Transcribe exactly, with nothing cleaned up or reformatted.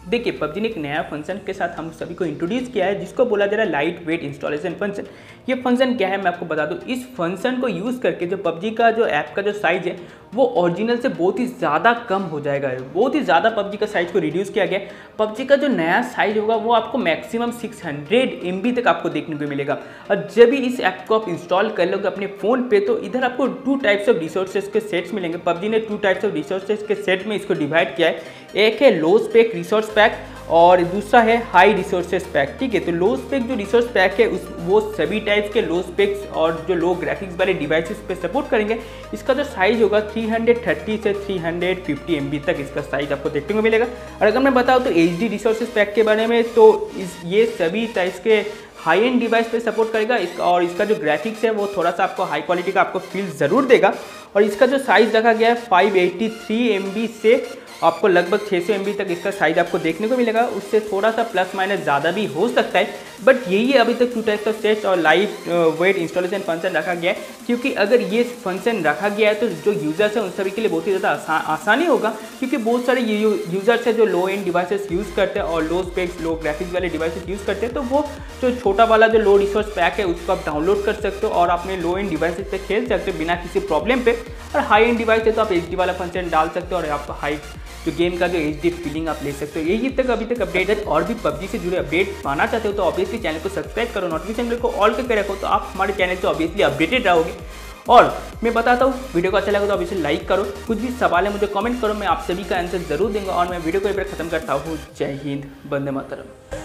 देखिए पबजी ने एक नया फंक्शन के साथ हम सभी को इंट्रोड्यूस किया है जिसको बोला जा रहा है लाइट वेट इंस्टॉलेशन फंक्शन। ये फंक्शन क्या है मैं आपको बता दूं। इस फंक्शन को यूज़ करके जो पबजी का जो ऐप का जो साइज़ है वो ओरिजिनल से बहुत ही ज़्यादा कम हो जाएगा। बहुत ही ज़्यादा पबजी का साइज़ को रिड्यूस किया गया। पबजी का जो नया साइज़ होगा वो आपको maximum six hundred M B तक आपको देखने को मिलेगा। और जब भी इस ऐप को आप इंस्टॉल कर लोगे अपने फ़ोन पे तो इधर आपको टू टाइप्स ऑफ रिसोर्सेज के सेट्स मिलेंगे। पबजी ने टू टाइप्स ऑफ रिसोर्सेज के सेट में इसको डिवाइड किया है। एक है लो स्पेक रिसोर्स पैक और दूसरा है हाई रिसोर्सेज पैक। ठीक है, तो लो स्पेक जो रिसोर्स पैक है उस वो सभी टाइप्स के लो स्पेक्स और जो लो ग्राफिक्स वाले डिवाइसेस पे सपोर्ट करेंगे। इसका जो साइज़ होगा थ्री थर्टी से थ्री फिफ्टी एम बी तक इसका साइज़ आपको देखने को मिलेगा। और अगर मैं बताऊँ तो एच डी रिसोर्सेज पैक के बारे में तो इस ये सभी टाइप्स के हाई एंड डिवाइस पे सपोर्ट करेगा इसका। और इसका जो ग्राफिक्स है वो थोड़ा सा आपको हाई क्वालिटी का आपको फील ज़रूर देगा। और इसका जो साइज़ रखा गया है five eighty three M B से आपको लगभग छह सौ एम बी तक इसका साइज़ आपको देखने को मिलेगा। उससे थोड़ा सा प्लस माइनस ज़्यादा भी हो सकता है, बट यही अभी तक टू टाइप्स ऑफ सेट्स और लाइव वेट इंस्टॉलेशन फंक्शन रखा गया है। क्योंकि अगर ये फंक्शन रखा गया है तो जो यूज़र्स हैं उन सभी के लिए बहुत ही ज़्यादा आसा, आसानी होगा। क्योंकि बहुत सारे यूज़र्स हैं जो लो एंड डिवाइसेस यूज़ करते हैं और लो स्पेक्स लो ग्राफिक्स वाले डिवाइसेस यूज़ करते हैं, तो वो जो छोटा वाला जो लो रिसोर्स पैक है उसको आप डाउनलोड कर सकते हो और अपने लो एंड डिवाइसेस पे खेल सकते हो बिना किसी प्रॉब्लम पे। और हाई एंड डिवाइस है तो आप एच डी वाला फंक्शन डाल सकते हो और आपको हाई जो गेम का जो एच डी फीलिंग आप ले सकते हो। यही तक अभी तक अपडेट है। और भी पबजी से जुड़े अपडेट पाना चाहते हो तो ऑब्वियसली चैनल को सब्सक्राइब करो, नोटिफिकेशन बेल को ऑल करके रखो, तो आप हमारे चैनल से ऑब्वियसली अपडेटेड रहोगे। और मैं बताता हूँ वीडियो को अच्छा लगा तो ऑब्वियसली लाइक करो, कुछ भी सवाल है मुझे कमेंट करो, मैं आप सभी का आंसर जरूर दूंगा। और मैं वीडियो को एक बार खत्म करता हूँ। जय हिंद, वंदे मातरम।